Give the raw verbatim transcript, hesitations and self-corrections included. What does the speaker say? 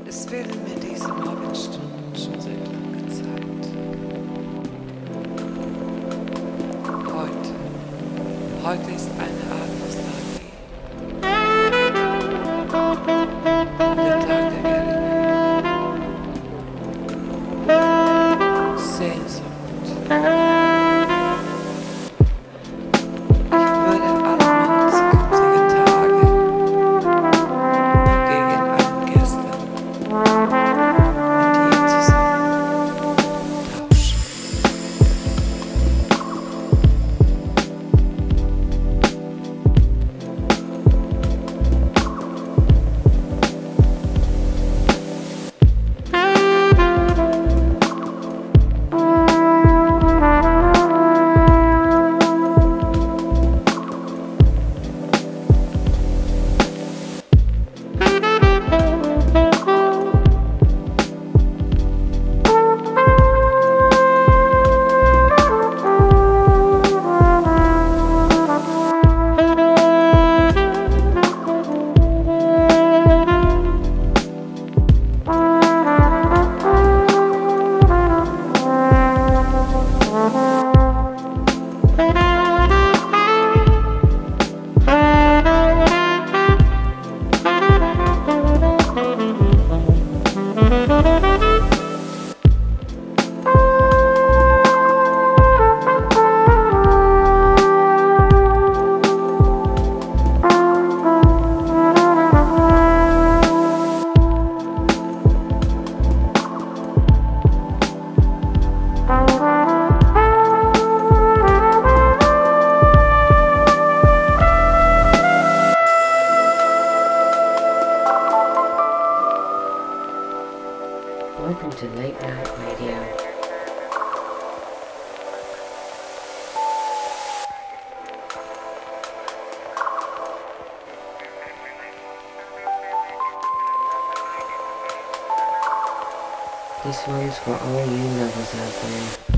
Es werden mir diese Morgenstunden schon seit langer Zeit. Heute, heute ist eine Atmos-A G. Der Tag der Erinnerung. Sehnsucht. Welcome to Late Night Radio. This one's for all you lovers out there.